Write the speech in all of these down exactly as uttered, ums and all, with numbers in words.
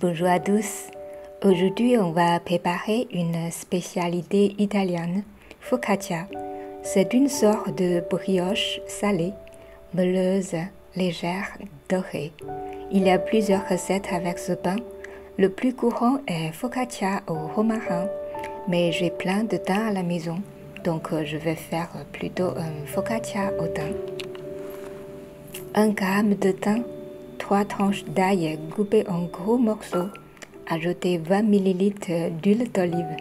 Bonjour à tous. Aujourd'hui, on va préparer une spécialité italienne, focaccia. C'est une sorte de brioche salée, meuleuse, légère, dorée. Il y a plusieurs recettes avec ce pain. Le plus courant est focaccia au romarin, mais j'ai plein de thym à la maison, donc je vais faire plutôt un focaccia au thym. un gramme de thym, trois tranches d'ail coupées en gros morceaux. Ajoutez vingt millilitres d'huile d'olive.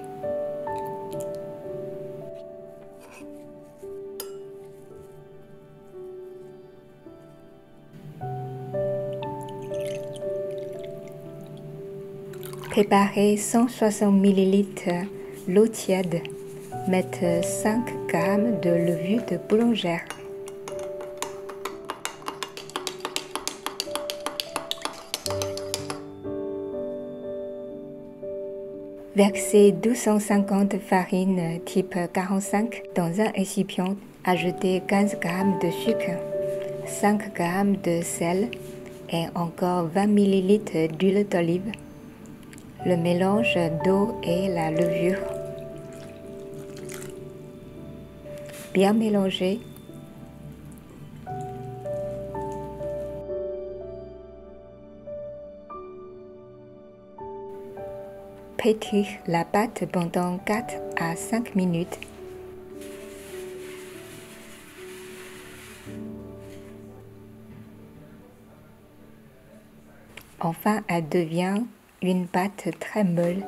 Préparez cent soixante millilitres d'eau tiède. Mettez cinq grammes de levure de boulangère. Versez deux cent cinquante farine type quarante-cinq dans un récipient. Ajoutez quinze grammes de sucre, cinq grammes de sel et encore vingt millilitres d'huile d'olive. Le mélange d'eau et la levure. Bien mélanger. Pétrir la pâte pendant quatre à cinq minutes. Enfin, elle devient une pâte très molle.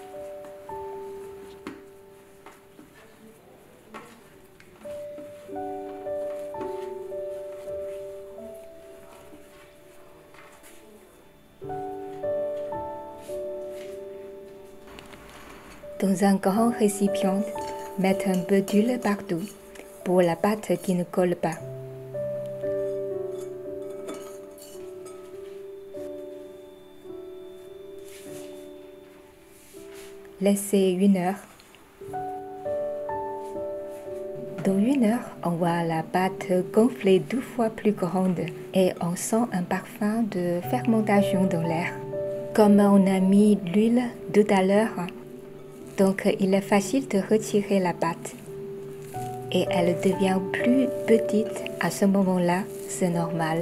Dans un grand récipient, mettez un peu d'huile partout pour la pâte qui ne colle pas. Laissez une heure. Dans une heure, on voit la pâte gonfler deux fois plus grande et on sent un parfum de fermentation dans l'air. Comme on a mis l'huile tout à l'heure, donc il est facile de retirer la pâte. Et elle devient plus petite à ce moment-là, c'est normal.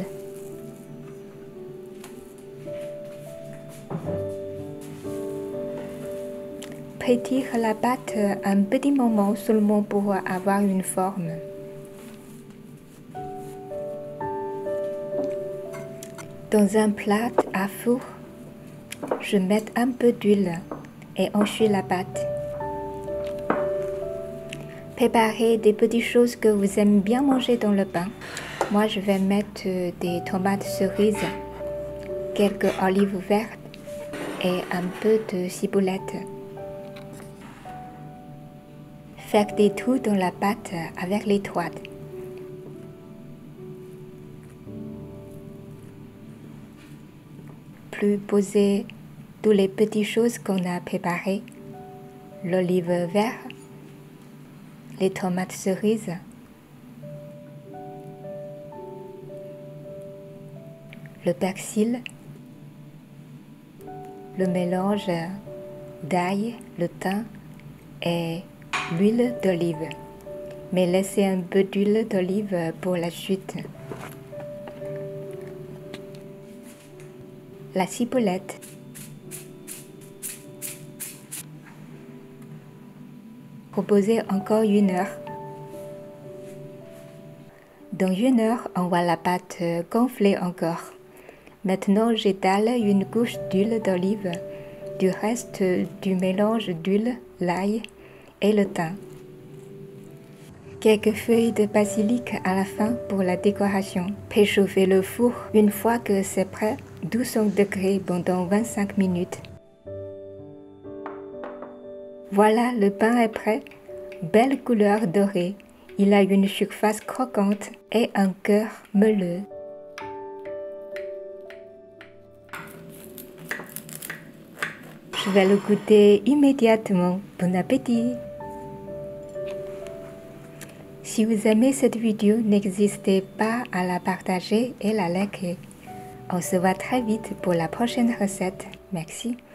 Pétrir la pâte un petit moment seulement pour avoir une forme. Dans un plat à four, je mets un peu d'huile et ensuite la pâte. Préparez des petites choses que vous aimez bien manger dans le pain. Moi, je vais mettre des tomates cerises, quelques olives vertes et un peu de ciboulette. Faites des trous dans la pâte avec les doigts. Puis posez toutes les petites choses qu'on a préparées. L'olive verte, les tomates cerises, le persil, le mélange d'ail, le thym et l'huile d'olive. Mais laissez un peu d'huile d'olive pour la suite. La ciboulette. Reposez encore une heure. Dans une heure, on voit la pâte gonfler encore. Maintenant, j'étale une couche d'huile d'olive, du reste du mélange d'huile, l'ail et le thym. Quelques feuilles de basilic à la fin pour la décoration. Préchauffez le four une fois que c'est prêt, deux cents degrés pendant vingt-cinq minutes. Voilà, le pain est prêt. Belle couleur dorée. Il a une surface croquante et un cœur moelleux. Je vais le goûter immédiatement. Bon appétit! Si vous aimez cette vidéo, n'hésitez pas à la partager et la liker. On se voit très vite pour la prochaine recette. Merci.